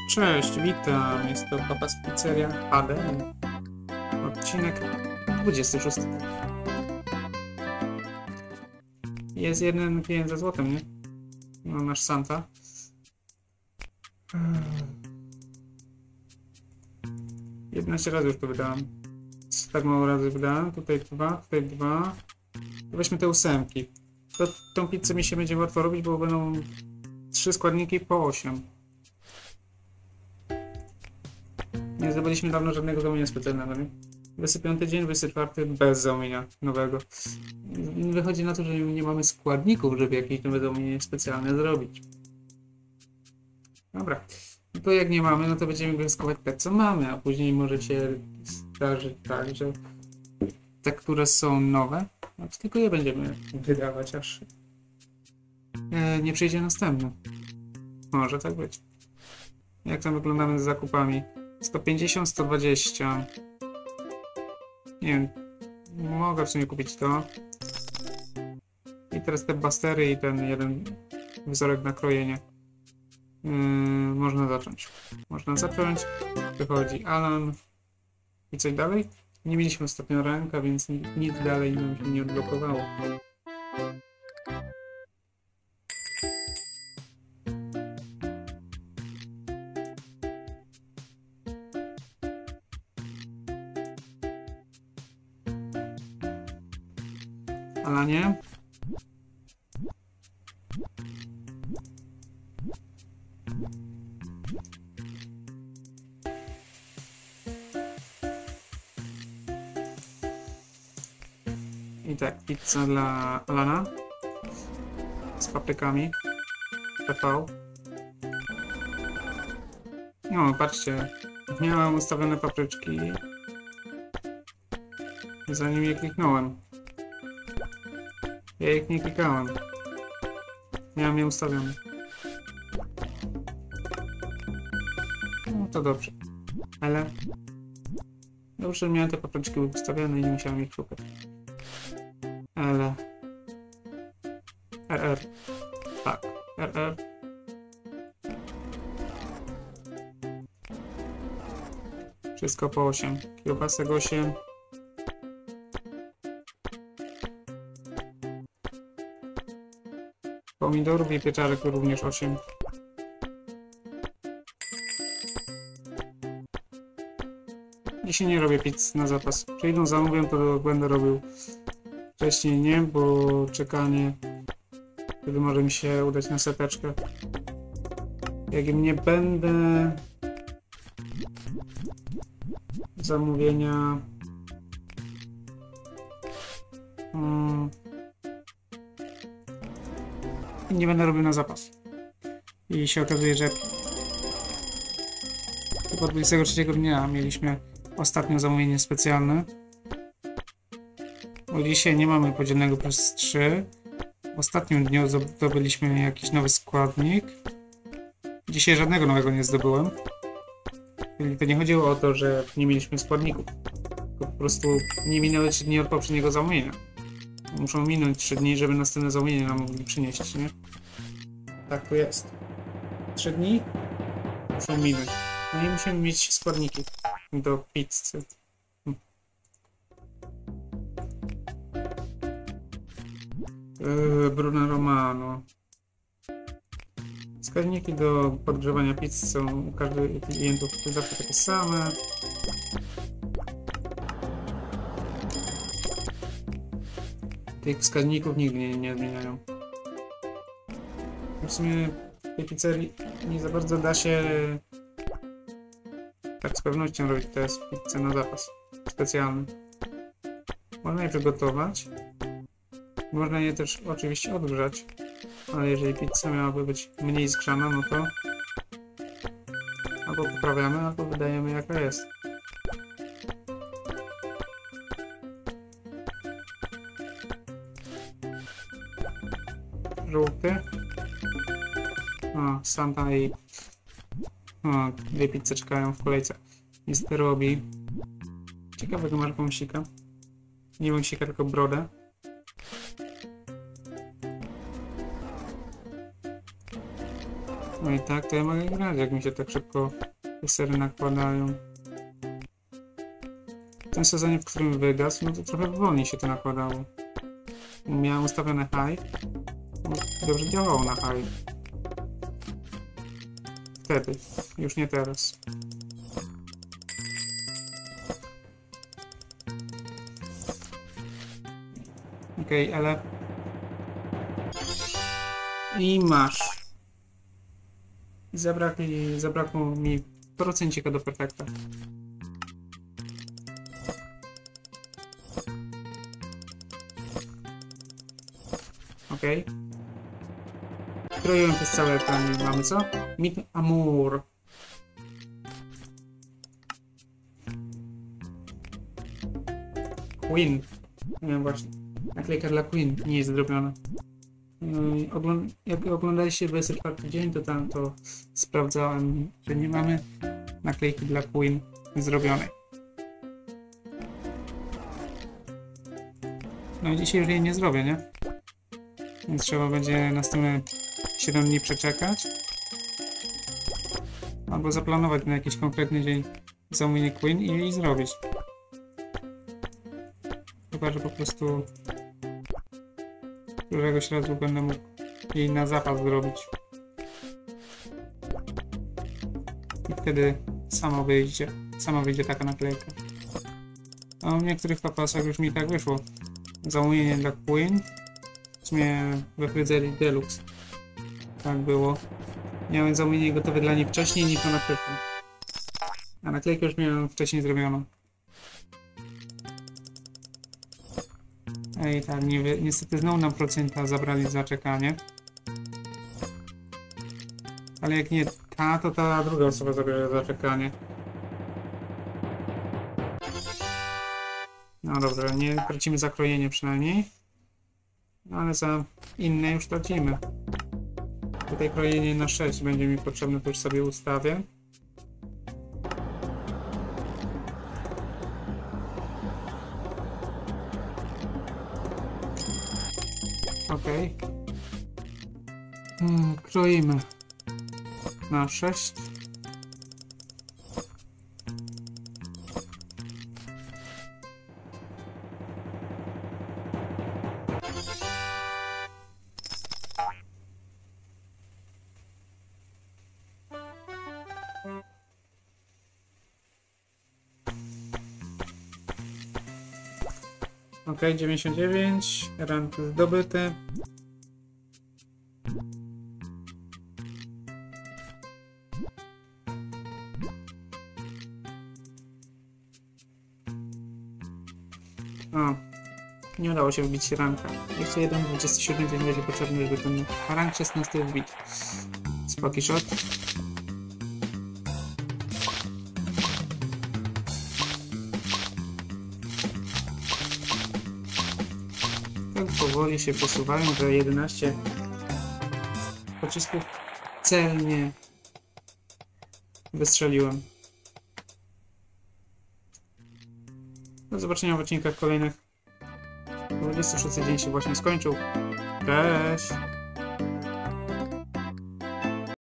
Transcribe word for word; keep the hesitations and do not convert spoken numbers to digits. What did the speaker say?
Cześć, witam. Jest to Papa's Pizzeria H D. Odcinek dwudziesty szósty. Jest jeden klient ze złotem, nie? No, nasz Santa. jedenaście razy już to wydałem. Tak mało razy wydałem. Tutaj dwa, tutaj dwa. Weźmy te ósemki. To, tą pizzę mi się będzie łatwo robić, bo będą trzy składniki po osiem. Nie zdobyliśmy dawno żadnego zamówienia specjalnego, nie? dwudziesty piąty dzień, dwudziesty czwarty bez zamówienia nowego. Wychodzi na to, że nie mamy składników, żeby jakieś nowe zamówienie specjalne zrobić. Dobra. No to jak nie mamy, no to będziemy wnioskować te, co mamy, a później może się zdarzyć tak, że te, które są nowe, no to tylko je będziemy wydawać, aż e, nie przyjdzie następny. Może tak być. Jak tam wyglądamy z zakupami? sto pięćdziesiąt, sto dwadzieścia. Nie wiem, mogę w sumie kupić to. I teraz te bastery i ten jeden wzorek na krojenie. Yy, można zacząć. Można zacząć. Wychodzi Alan. I coś dalej? Nie mieliśmy ostatnio ręka, więc nic dalej nam się nie odblokowało. Alanie? I tak, pizza dla Alana z paprykami P V. No, patrzcie, miałem ustawione papryczki, zanim je kliknąłem. Ja ich nie klikałem. Miałem je ustawione. No to dobrze. Ale dobrze, że miałem te papryczki ustawione i nie musiałem ich szukać. Ale R R. Tak, R R. Wszystko po osiem. Kiełbasek osiem. Pomidorów i pieczarek również osiem. Dzisiaj nie robię pizz na zapas. Przyjdą, zamówię, to będę robił wcześniej, nie, bo czekanie wtedy może mi się udać na seteczkę. Jak im nie będę zamówienia hmm, nie będę robił na zapas. I się okazuje, że tylko dwudziestego trzeciego dnia mieliśmy ostatnio zamówienie specjalne. Bo dzisiaj nie mamy podzielnego przez trzy. W ostatnim dniu zdobyliśmy jakiś nowy składnik. Dzisiaj żadnego nowego nie zdobyłem. Czyli to nie chodziło o to, że nie mieliśmy składników. Tylko po prostu nie minęły trzy dni od poprzedniego zamówienia. Muszą minąć trzy dni, żeby następne zamówienie nam mogli przynieść, nie? Tak to jest. trzy dni muszą minąć. No i musimy mieć składniki do pizzy. Hm. Yy, Bruno Romano. Wskaźniki do podgrzewania pizzy są u każdego klientów zawsze takie same. Tych wskaźników nigdy nie, nie zmieniają. W sumie w tej pizzerii nie za bardzo da się tak z pewnością robić teraz pizzę na zapas specjalny. Można je przygotować. Można je też oczywiście odgrzać. Ale jeżeli pizza miałaby być mniej zgrzana, no to albo poprawiamy, albo wydajemy jaka jest. Żółty. O, Santa i o, dwie pizze czekają w kolejce. Nic nie robi. Ciekawego masz wąsika. Nie wąsika, tylko brodę. No i tak to ja mogę grać, jak mi się tak szybko te sery nakładają. W tym sezonie, w którym wygasł, no to trochę wolniej się to nakładało. Miałem ustawione high. No, dobrze działało na high. Wtedy, już nie teraz. Okej, okay, ale... I masz. Zabrakło, zabrakło mi procencika do perfekta. Okej. Okay. Kroiłem przez cały ekran. Mamy co? Mit Amour. Queen. Nie wiem właśnie. Naklejka dla Queen nie jest zrobiona. Yy, ogląd jak oglądaliście dwudziesty czwarty dzień, to tam to sprawdzałem, że nie mamy naklejki dla Queen zrobionej. No i dzisiaj już jej nie zrobię, nie? Więc trzeba będzie następne siedem dni przeczekać. Albo zaplanować na jakiś konkretny dzień zamówienie Queen i jej zrobić. Chyba, że po prostu któregoś razu będę mógł jej na zapas zrobić. I wtedy sama wyjdzie, sama wyjdzie taka naklejka. A w niektórych papasach już mi tak wyszło. Zamówienie dla Queen. W sumie we fryzerii Deluxe. Tak było. Miałem zamówienie gotowe dla niej wcześniej niż na naklejkę. A naklejkę już miałem wcześniej zrobioną. Ej, tak, ni niestety znowu nam procenta zabrali za czekanie. Ale jak nie ta, to ta druga osoba zabierze za czekanie. No dobrze, nie tracimy za krojenie przynajmniej. No ale za inne już tracimy. Tutaj krojenie na sześć będzie mi potrzebne, to już sobie ustawię. Okej. Okay. Hmm, kroimy na sześć. Ok, dziewięćdziesiąt dziewięć, rank zdobyty. O, nie udało się wbić ranka. Jeszcze jeden dwudziesty siódmy dzień będzie potrzebny, żeby ten rank szesnasty wbić. Spoki shot. Tak powoli się przesuwają, że jedenaście pocisków celnie wystrzeliłem. Do zobaczenia w odcinkach kolejnych. dwudziesty szósty dzień się właśnie skończył. Cześć!